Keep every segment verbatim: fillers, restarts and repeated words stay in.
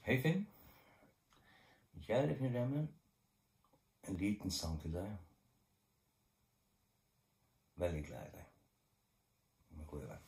Hei Finn, kjære Finn Remen, en liten sang til deg. Veldig glad i deg. Med gode venn.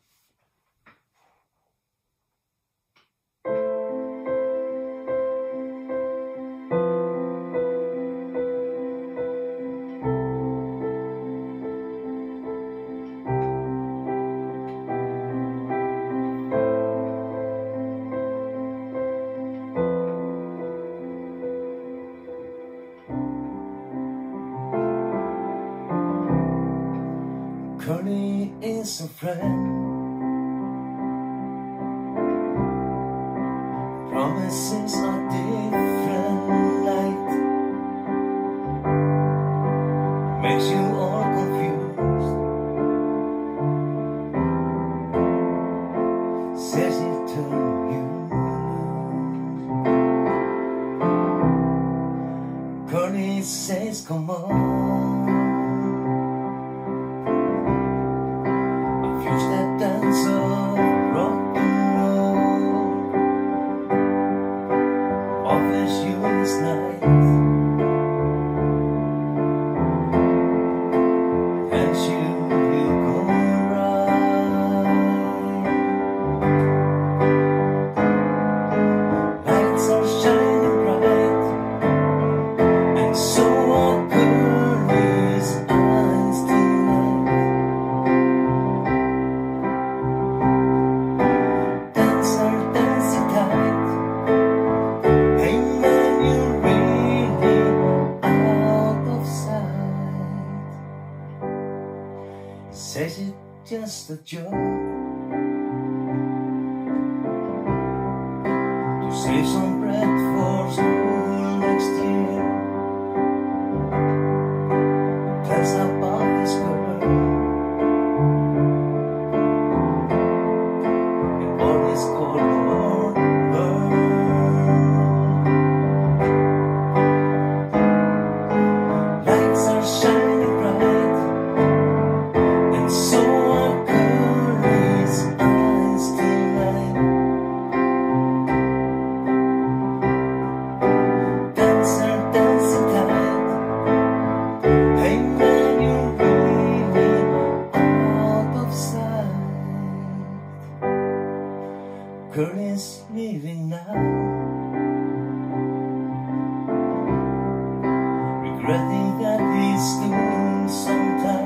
Curly is a friend, promises are different light, makes you all confused, says he'll turn you loose. Curly says come on, that dance of rock and roll offers you this night, and you will go right. Lights are shining bright, and so are Curly's eyes tonight. Says it's just a joke to save some bread for school next year. Tells about this girl and all this cold war world. Lights are shining bright, so are Curly's eyes tonight. Dancer dancing tight. Hey man, you're really out of sight. Curly's leaving now, regretting that he's doing sometime.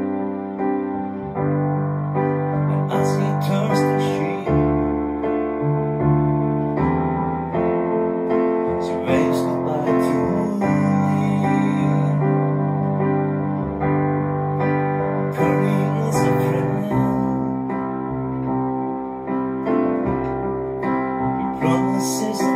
As he turns to sheep, she waves goodbye to me. Curly is a friend, he promises